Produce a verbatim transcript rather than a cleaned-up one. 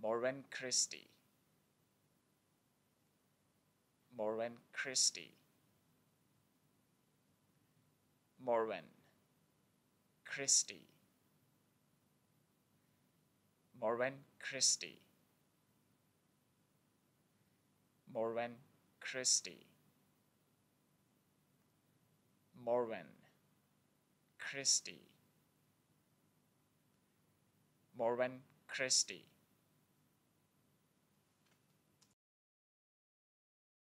Morwen Christie, Morwen Christie, Morwen Christie, Morwen Christie, Morwen Christie, Morwen Christie, Morwen Christie.